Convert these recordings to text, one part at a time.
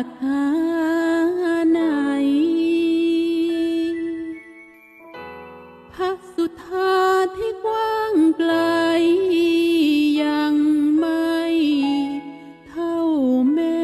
ากหาไหนพระสุธาที่กว้างไกลยังไม่เท่าแม่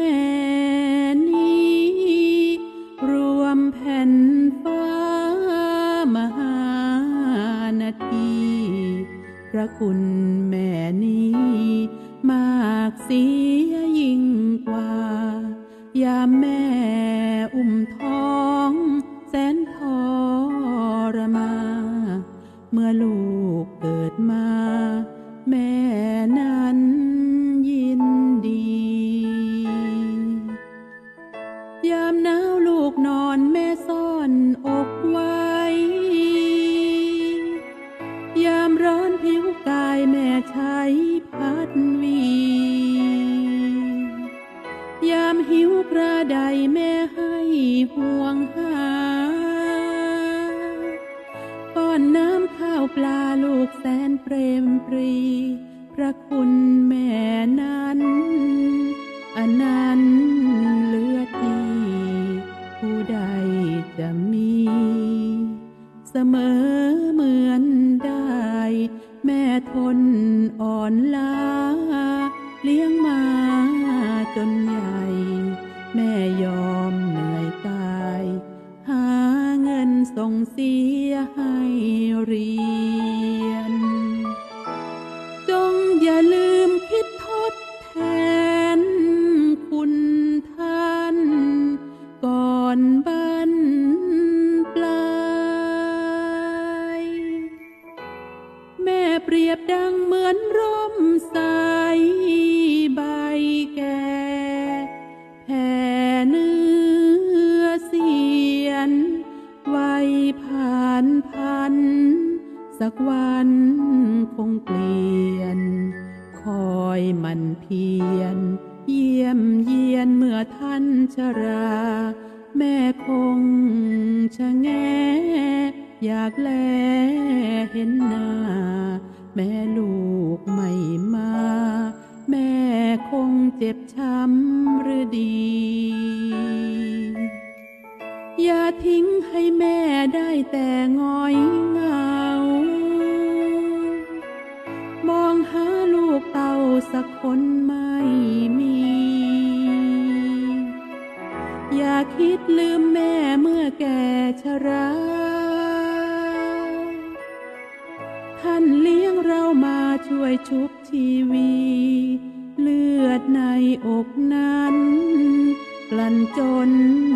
นี้รวมแผ่นฟ้ามหานาทีพระคุณแม่นี้มากเสียยิ่งกว่ายามแม่อุ้มท้องแสนทรมานเมื่อลูกเกิดมาแม่นั้นยินดียามหนาวลูกนอนแม่ซ่อนอกไว้ยามร้อนผิวกายแม่ใช้พัดวียามหิวกระไดแม่ให้ห่วงหาป้อนน้ำข้าวปลาลูกแสนเปรมปรีพระคุณแม่นั้นอนันต์เหลือที่ผู้ใดจะมีเสมอเหมือนได้แม่ทนอ่อนล้าเลี้ยงมาจนใหญ่แม่ยอมเหนื่อยกายหาเงินส่งเสียให้เรียนจงอย่าลืมคิดทดแทนคุณท่านก่อนบั้นปลายแม่เปรียบดังเหมือนร่มใสใบแก่แผ่เนื้อเสียนไว้ผ่านพันสักวันคงเปลี่ยนคอยมันเพียรเยี่ยมเยียนเมื่อท่านชราแม่คงชะแงอยากแลเห็นหน้าแม่ลูกไม่มาแม่คงเจ็บช้ำหรือดีอย่าทิ้งให้แม่ได้แต่ง้อยเหงามองหาลูกเต้าสักคนไม่มีอย่าคิดลืมแม่เมื่อแก่ชราท่านเลี้ยงเรามาช่วยชุบชีวีเลือดในอกนั้นกลั่นจน